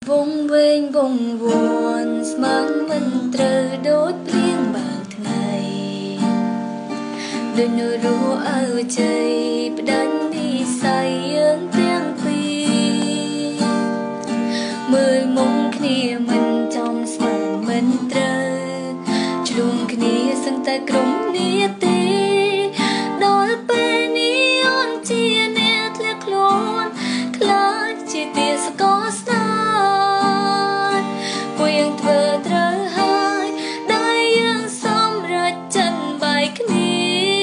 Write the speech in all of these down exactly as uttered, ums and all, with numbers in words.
វងវែងវងវ័នស្មានមិនត្រូវដូចព្រៀងបើកថ្ងៃដូចនៅរស់អើជ័យផ្ដាច់និស័យយើងទាំងពីរមើលមុខគ្នាមិនចំស្មានមិនត្រូវជ្រុំគ្នាសឹងតែក្រុមនាទីដល់ពេលនេះអូនជាអ្នកធ្លាក់ខ្លួនខ្លាចជាទាស្គរស្នាពួកយើងធ្វើត្រូវហើយដែលយើងសម្រេចចិនបែកគ្នា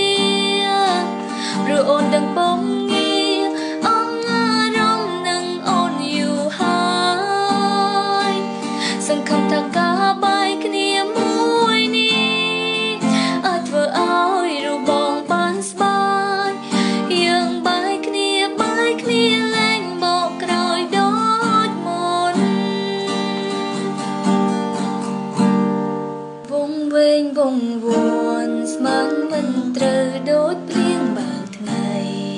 ព្រោះអូនដឹងពងងារអងអារម្មណ៍នឹងអូនយូរហើយសង្ឃឹមថាការបែកគ្នាមួយនេះអាចធ្វើឲ្យរូបបងបានស្បាយយើងបែកគ្នាបែកគ្នាលែងបកក្រោយដូចមុនវងវែងវងវ័នស្មានមិនត្រូវដូចព្រៀងបើកថ្ងៃ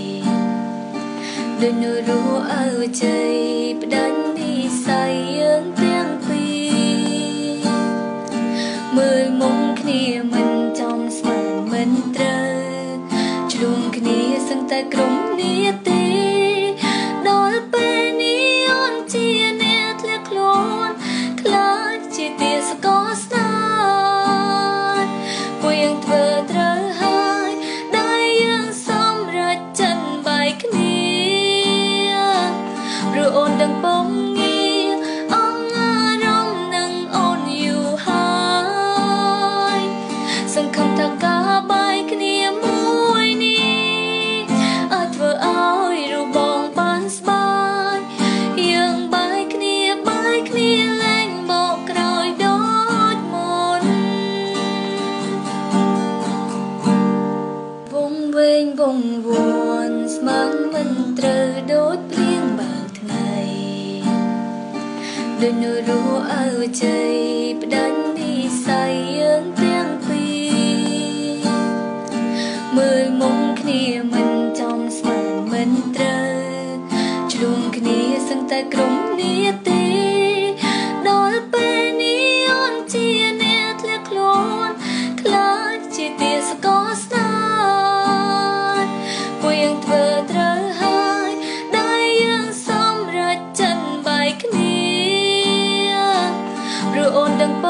ដូចនៅរស់អើជ័យផ្ដាច់និស័យយើងទាំងពីរមើលមុខគ្នាមិនចំស្មានមិនត្រូវជ្រុំគ្នាសឹងតែក្រុមនាទីដល់ពេលនេះអូនជាអ្នកធ្លាក់ខ្លួនខ្លាចជាទាស្គរស្នាពួកយើងធ្វើត្រូវហើយដែលយើងសម្រេចចិនបែកគ្នាព្រោះអូនដឹងពងងារអងអារម្មណ៍នឹងអូនយូរហើយសង្ឃឹមថាការបែកគ្នាមួយនេះអាចធ្វើឲ្យរូបបងបានស្បាយយើងបែកគ្នាបែកគ្នាលែងបកក្រោយដូចមុនវងវែងវងវ័នស្មានមិនត្រូវដូចព្រៀងបើកថ្ងៃដូចនៅរស់អើជ័យផ្ដាច់និស័យយើងទាំងពីរមើលមុខគ្នាមិនចំស្មានមិនត្រូវជ្រុំគ្នាសឹងតែក្រុមនាទីដល់ពេលនេះអូនជាអ្នកធ្លាក់ខ្លួនខ្លាចជាទាស្គរស្នាពួកយើងធ្វើត្រូវហើយដែលយើងសម្រេចចិនបែកគ្នាព្រោះអូនដឹងព